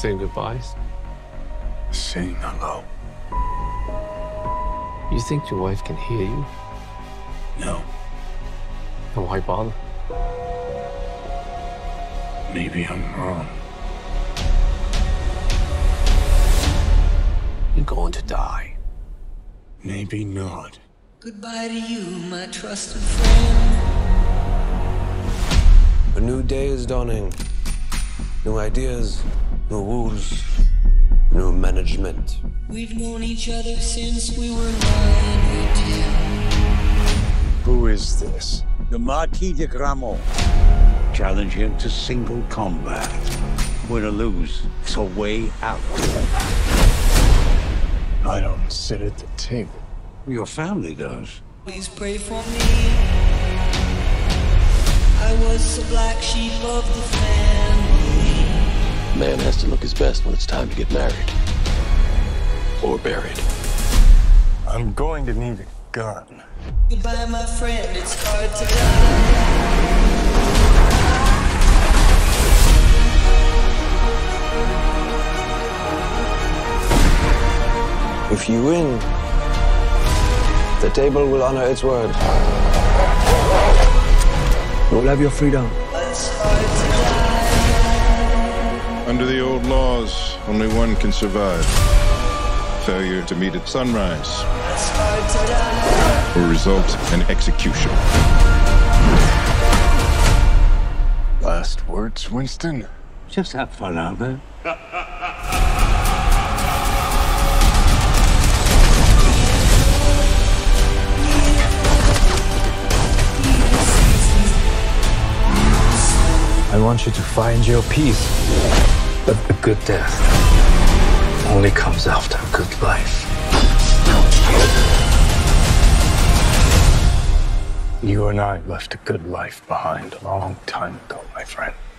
saying goodbyes? Saying hello. You think your wife can hear you? No. Then why bother? Maybe I'm wrong. You're going to die. Maybe not. Goodbye to you, my trusted friend. A new day is dawning. New ideas, new rules, new management. We've known each other since we were 9 or 10. Who is this? The Marquis de Gramont. Challenge him to single combat. Win or lose, it's a way out. I don't sit at the table. Your family does. Please pray for me. I was the black sheep of the family. A man has to look his best when it's time to get married. Or buried. I'm going to need a gun. Goodbye, my friend, it's hard to die. If you win, the table will honor its word. You'll have your freedom. It's hard to die. Under the old laws, only one can survive. Failure to meet at sunrise It's hard to die. will result in execution. Last words, Winston? Just have fun out there. I want you to find your peace. But a good death only comes after a good life. You and I left a good life behind a long time ago, my friend.